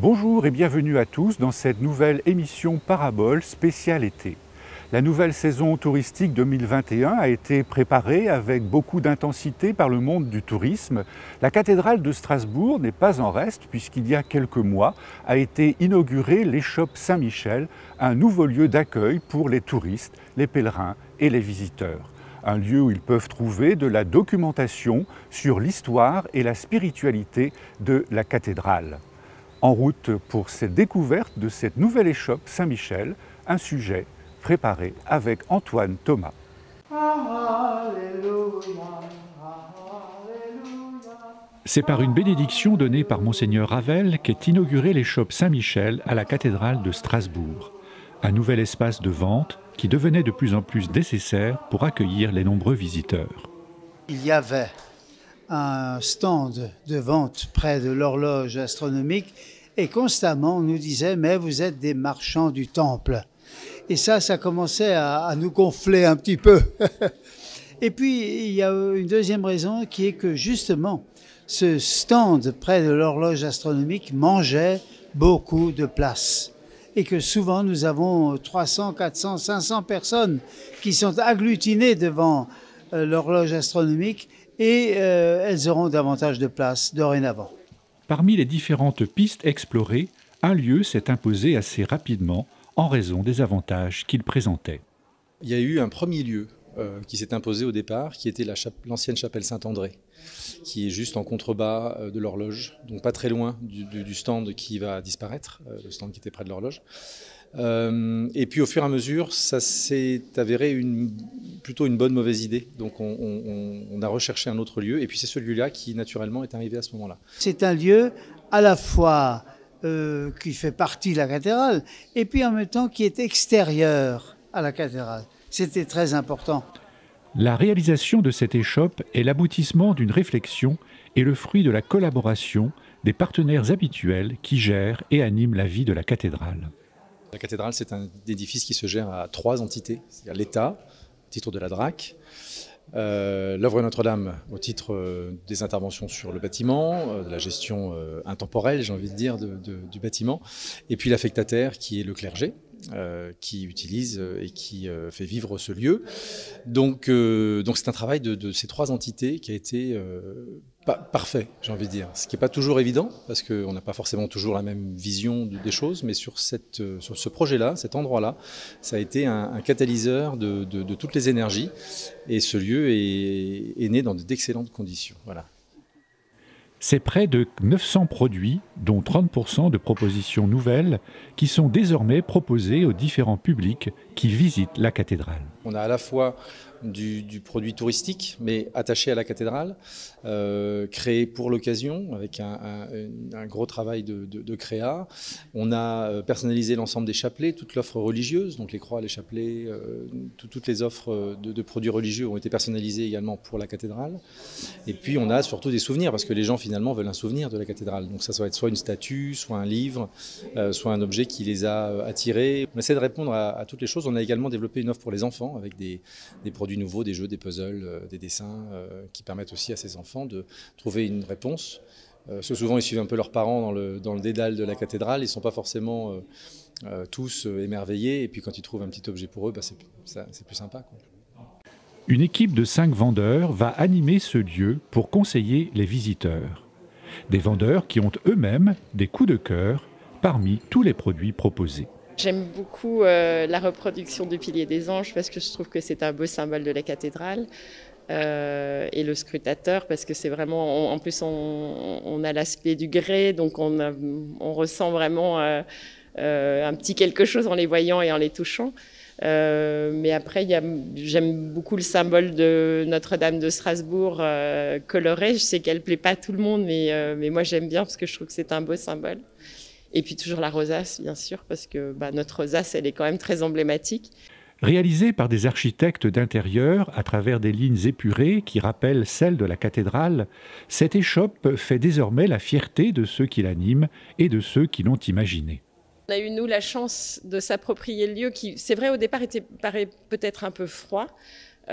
Bonjour et bienvenue à tous dans cette nouvelle émission Parabole spéciale été. La nouvelle saison touristique 2021 a été préparée avec beaucoup d'intensité par le monde du tourisme. La cathédrale de Strasbourg n'est pas en reste puisqu'il y a quelques mois a été inaugurée l'échoppe Saint-Michel, un nouveau lieu d'accueil pour les touristes, les pèlerins et les visiteurs. Un lieu où ils peuvent trouver de la documentation sur l'histoire et la spiritualité de la cathédrale. En route pour cette découverte de cette nouvelle échoppe Saint-Michel, un sujet préparé avec Antoine Thomas. C'est par une bénédiction donnée par Monseigneur Ravel qu'est inaugurée l'échoppe Saint-Michel à la cathédrale de Strasbourg. Un nouvel espace de vente qui devenait de plus en plus nécessaire pour accueillir les nombreux visiteurs. Il y avait un stand de vente près de l'horloge astronomique et constamment on nous disait « mais vous êtes des marchands du temple ». Et ça commençait à nous gonfler un petit peu. Et puis il y a une deuxième raison qui est que justement ce stand près de l'horloge astronomique mangeait beaucoup de place. Et que souvent nous avons 300, 400, 500 personnes qui sont agglutinées devant l'horloge astronomique et elles auront davantage de place dorénavant. Parmi les différentes pistes explorées, un lieu s'est imposé assez rapidement en raison des avantages qu'il présentait. Il y a eu un premier lieu qui s'est imposé au départ, qui était l'ancienne chapelle Saint-André, qui est juste en contrebas de l'horloge, donc pas très loin du stand qui va disparaître, le stand qui était près de l'horloge. Et puis au fur et à mesure, ça s'est avéré plutôt une bonne mauvaise idée. Donc on a recherché un autre lieu, et puis c'est celui-là qui naturellement est arrivé à ce moment-là. C'est un lieu à la fois qui fait partie de la cathédrale, et puis en même temps qui est extérieur à la cathédrale. C'était très important. La réalisation de cette échoppe est l'aboutissement d'une réflexion et le fruit de la collaboration des partenaires habituels qui gèrent et animent la vie de la cathédrale. La cathédrale, c'est un édifice qui se gère à 3 entités. C'est-à-dire l'État, au titre de la DRAC, l'œuvre Notre-Dame au titre des interventions sur le bâtiment, de la gestion intemporelle, j'ai envie de dire, du bâtiment, et puis l'affectataire qui est le clergé, qui utilise et qui fait vivre ce lieu. Donc c'est un travail de ces 3 entités qui a été parfait, j'ai envie de dire. Ce qui n'est pas toujours évident, parce qu'on n'a pas forcément toujours la même vision des choses, mais sur ce projet-là, cet endroit-là, ça a été un catalyseur de toutes les énergies, et ce lieu est né dans d'excellentes conditions. Voilà. C'est près de 900 produits, dont 30% de propositions nouvelles, qui sont désormais proposés aux différents publics qui visitent la cathédrale. On a à la fois du produit touristique, mais attaché à la cathédrale, créé pour l'occasion, avec un gros travail de créa. On a personnalisé l'ensemble des chapelets, toute l'offre religieuse, donc les croix, les chapelets, toutes les offres de produits religieux ont été personnalisées également pour la cathédrale. Et puis on a surtout des souvenirs, parce que les gens finalement veulent un souvenir de la cathédrale. Donc ça va être soit une statue, soit un livre, soit un objet qui les a attirés. On essaie de répondre à toutes les choses. On a également développé une offre pour les enfants, avec des produits nouveaux, des jeux, des puzzles, des dessins qui permettent aussi à ces enfants de trouver une réponse. Parce que souvent ils suivent un peu leurs parents dans le dédale de la cathédrale, ils ne sont pas forcément tous émerveillés, et puis quand ils trouvent un petit objet pour eux, c'est plus sympa, quoi. Une équipe de 5 vendeurs va animer ce lieu pour conseiller les visiteurs. Des vendeurs qui ont eux-mêmes des coups de cœur parmi tous les produits proposés. J'aime beaucoup la reproduction du pilier des anges parce que je trouve que c'est un beau symbole de la cathédrale. Et le scrutateur parce que c'est vraiment, en plus on a l'aspect du grès, donc on ressent vraiment un petit quelque chose en les voyant et en les touchant. Mais après, j'aime beaucoup le symbole de Notre-Dame de Strasbourg coloré. Je sais qu'elle ne plaît pas à tout le monde, mais moi j'aime bien parce que je trouve que c'est un beau symbole. Et puis toujours la rosace, bien sûr, parce que notre rosace, elle est quand même très emblématique. Réalisée par des architectes d'intérieur à travers des lignes épurées qui rappellent celles de la cathédrale, cette échoppe fait désormais la fierté de ceux qui l'animent et de ceux qui l'ont imaginée. On a eu, nous, la chance de s'approprier le lieu qui, c'est vrai, au départ, paraît peut-être un peu froid.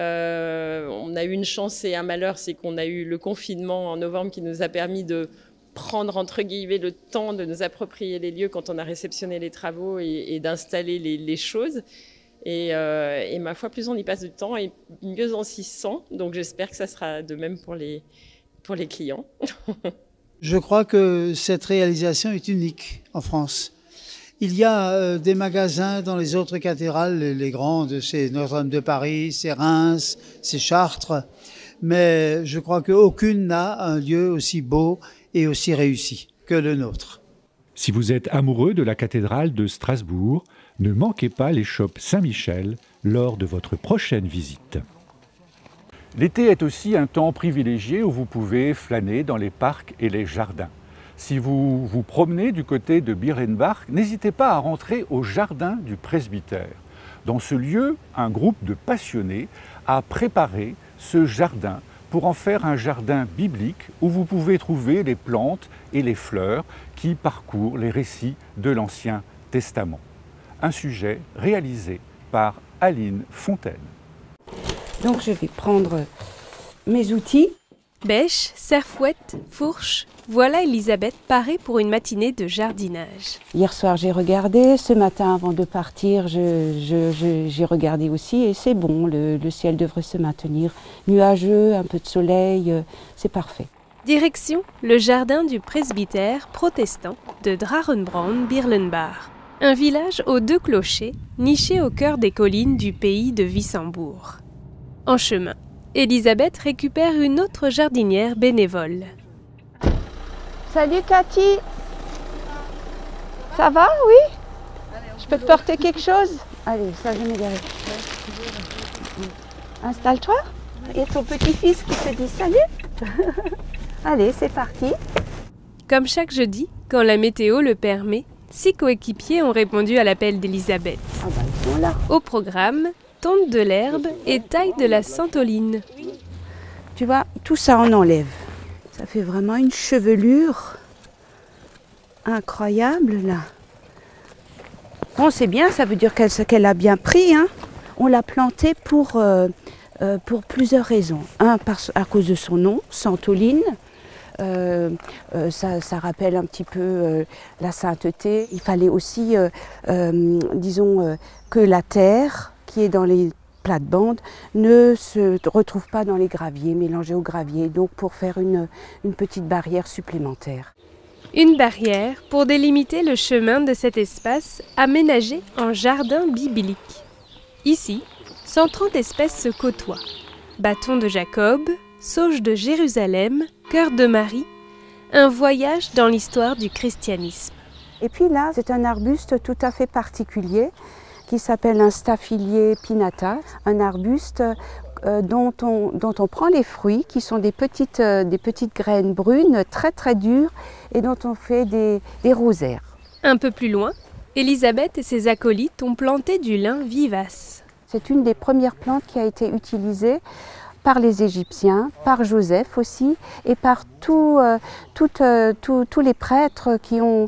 On a eu une chance et un malheur, c'est qu'on a eu le confinement en novembre qui nous a permis de prendre entre guillemets le temps de nous approprier les lieux quand on a réceptionné les travaux et d'installer les choses. Et ma foi, plus on y passe du temps et mieux on s'y sent. Donc j'espère que ça sera de même pour les clients. Je crois que cette réalisation est unique en France. Il y a des magasins dans les autres cathédrales, les grandes, c'est Notre-Dame de Paris, c'est Reims, c'est Chartres, mais je crois qu'aucune n'a un lieu aussi beau et aussi réussi que le nôtre. Si vous êtes amoureux de la cathédrale de Strasbourg, ne manquez pas les shops Saint-Michel lors de votre prochaine visite. L'été est aussi un temps privilégié où vous pouvez flâner dans les parcs et les jardins. Si vous vous promenez du côté de Birrenbach, n'hésitez pas à rentrer au jardin du presbytère. Dans ce lieu, un groupe de passionnés a préparé ce jardin pour en faire un jardin biblique où vous pouvez trouver les plantes et les fleurs qui parcourent les récits de l'Ancien Testament. Un sujet réalisé par Aline Fontaine. Donc je vais prendre mes outils. Bêche, serre-fouette, fourche, voilà Elisabeth parée pour une matinée de jardinage. Hier soir j'ai regardé, ce matin avant de partir j'ai regardé aussi et c'est bon, le ciel devrait se maintenir nuageux, un peu de soleil, c'est parfait. Direction le jardin du presbytère protestant de Drarenbraun-Birlenbach, un village aux 2 clochers niché au cœur des collines du pays de Wissembourg. En chemin, Elisabeth récupère une autre jardinière bénévole. Salut Cathy. Ça va, oui? Je peux te porter quelque chose? Allez, ça je vais m'égarer. Installe-toi. Il y a ton petit-fils qui te dit salut. Allez, c'est parti. Comme chaque jeudi, quand la météo le permet, 6 coéquipiers ont répondu à l'appel d'Elisabeth. Ah bah, ils sont là. Au programme, tonte de l'herbe et taille de la santoline. Tu vois, tout ça on enlève. Ça fait vraiment une chevelure incroyable là. Bon, c'est bien, ça veut dire qu'elle a bien pris. Hein. On l'a plantée pour plusieurs raisons. Un, à cause de son nom, santoline. Ça rappelle un petit peu la sainteté. Il fallait aussi, disons, que la terre qui est dans les plates-bandes ne se retrouve pas dans les graviers, mélangée au gravier, donc pour faire une petite barrière supplémentaire. Une barrière pour délimiter le chemin de cet espace aménagé en jardin biblique. Ici, 130 espèces se côtoient. Bâton de Jacob, sauge de Jérusalem, cœur de Marie, un voyage dans l'histoire du christianisme. Et puis là, c'est un arbuste tout à fait particulier qui s'appelle un Staphyllier pinnata, un arbuste dont on prend les fruits, qui sont des petites graines brunes très très dures et dont on fait des rosaires. Un peu plus loin, Elisabeth et ses acolytes ont planté du lin vivace. C'est une des premières plantes qui a été utilisée par les Égyptiens, par Joseph aussi, et par tous les prêtres qui ont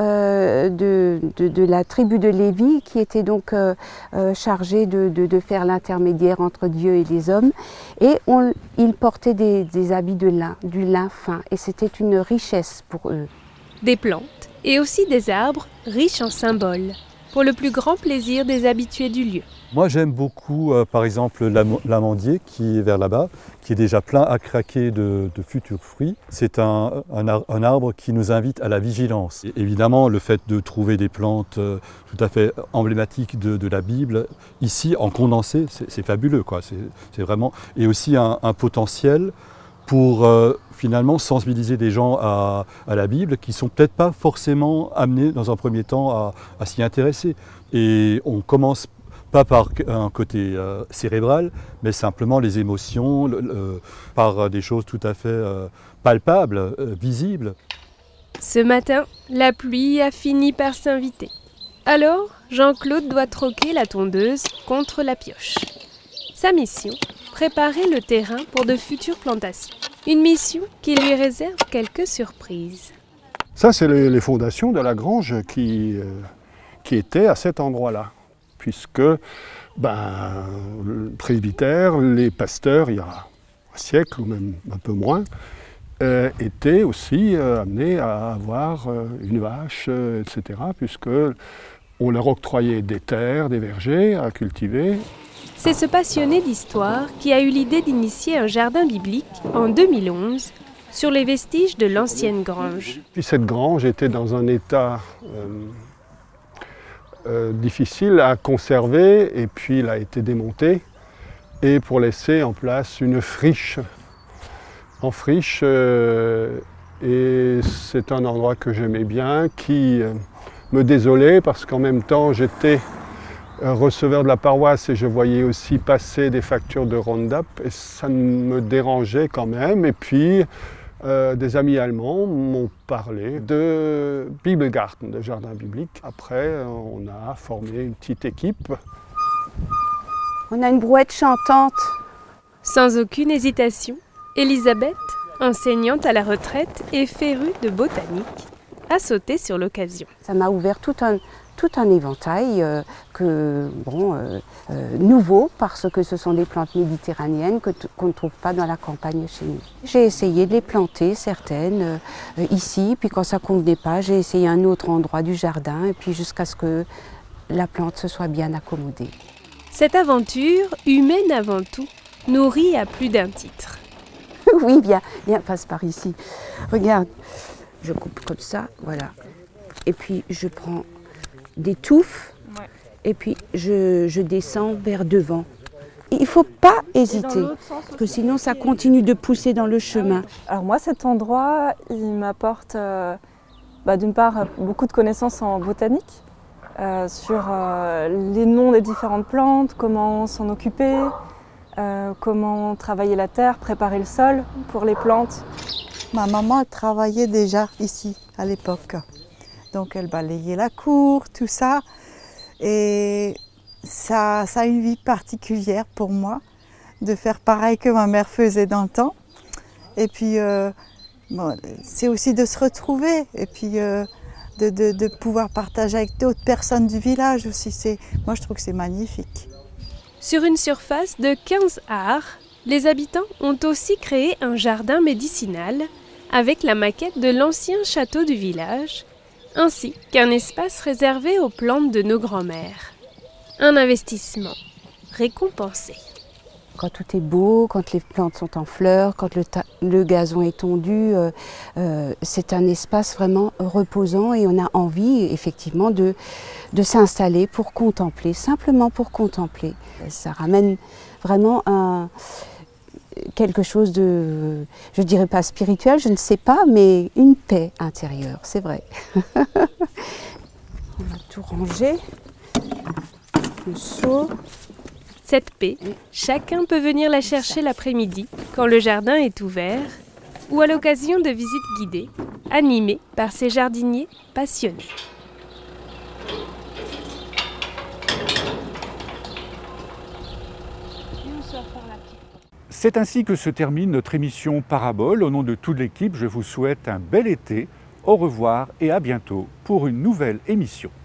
de la tribu de Lévi, qui étaient donc chargés de faire l'intermédiaire entre Dieu et les hommes. Et ils portaient des habits de lin, du lin fin, et c'était une richesse pour eux. Des plantes et aussi des arbres riches en symboles, pour le plus grand plaisir des habitués du lieu. Moi j'aime beaucoup par exemple l'amandier qui est vers là-bas, qui est déjà plein à craquer de futurs fruits. C'est un arbre qui nous invite à la vigilance. Et évidemment le fait de trouver des plantes tout à fait emblématiques de la Bible, ici en condensé, c'est fabuleux, quoi. C'est vraiment... Et aussi un potentiel pour finalement sensibiliser des gens à la Bible qui ne sont peut-être pas forcément amenés dans un premier temps à s'y intéresser. Et on commence pas par un côté cérébral, mais simplement les émotions, par des choses tout à fait palpables, visibles. Ce matin, la pluie a fini par s'inviter. Alors, Jean-Claude doit troquer la tondeuse contre la pioche. Sa mission, préparer le terrain pour de futures plantations. Une mission qui lui réserve quelques surprises. Ça, c'est les fondations de la grange qui étaient à cet endroit-là. Puisque le presbytère, les pasteurs, il y a un siècle ou même un peu moins, étaient aussi amenés à avoir une vache, etc., puisque on leur octroyait des terres, des vergers à cultiver. C'est ce passionné d'histoire qui a eu l'idée d'initier un jardin biblique en 2011 sur les vestiges de l'ancienne grange. Puis cette grange était dans un état difficile à conserver, et puis elle a été démontée, et pour laisser en place une friche. En friche, et c'est un endroit que j'aimais bien, qui me désolait parce qu'en même temps j'étais receveur de la paroisse et je voyais aussi passer des factures de Roundup et ça me dérangeait quand même. Et puis des amis allemands m'ont parlé de Bibelgarten, de jardin biblique. Après, on a formé une petite équipe. On a une brouette chantante. Sans aucune hésitation, Elisabeth, enseignante à la retraite et férue de botanique, a sauté sur l'occasion. Ça m'a ouvert tout un éventail nouveau, parce que ce sont des plantes méditerranéennes qu'on ne trouve pas dans la campagne chez nous. J'ai essayé de les planter, certaines, ici, puis quand ça ne convenait pas, j'ai essayé un autre endroit du jardin, et puis jusqu'à ce que la plante se soit bien accommodée. Cette aventure, humaine avant tout, nourrit à plus d'un titre. Oui, viens, passe par ici. Regarde, je coupe comme ça, voilà. Et puis je prends des touffes, et puis je descends vers devant. Il ne faut pas hésiter, parce que sinon ça continue de pousser dans le chemin. Alors moi, cet endroit, il m'apporte d'une part beaucoup de connaissances en botanique, sur les noms des différentes plantes, comment s'en occuper, comment travailler la terre, préparer le sol pour les plantes. Ma maman travaillait déjà ici à l'époque. Donc elle balayait la cour, tout ça. Et ça a une vie particulière pour moi, de faire pareil que ma mère faisait dans le temps. Et puis c'est aussi de se retrouver et puis de pouvoir partager avec d'autres personnes du village aussi. Moi je trouve que c'est magnifique. Sur une surface de 15 ares, les habitants ont aussi créé un jardin médicinal avec la maquette de l'ancien château du village, ainsi qu'un espace réservé aux plantes de nos grands-mères. Un investissement récompensé. Quand tout est beau, quand les plantes sont en fleurs, quand le gazon est tondu, c'est un espace vraiment reposant et on a envie effectivement de s'installer pour contempler, simplement pour contempler. Ça ramène vraiment quelque chose de, je ne dirais pas spirituel, je ne sais pas, mais une paix intérieure, c'est vrai. On va tout ranger, le seau. Cette paix, chacun peut venir la chercher l'après-midi quand le jardin est ouvert ou à l'occasion de visites guidées animées par ces jardiniers passionnés. C'est ainsi que se termine notre émission Parabole. Au nom de toute l'équipe, je vous souhaite un bel été. Au revoir et à bientôt pour une nouvelle émission.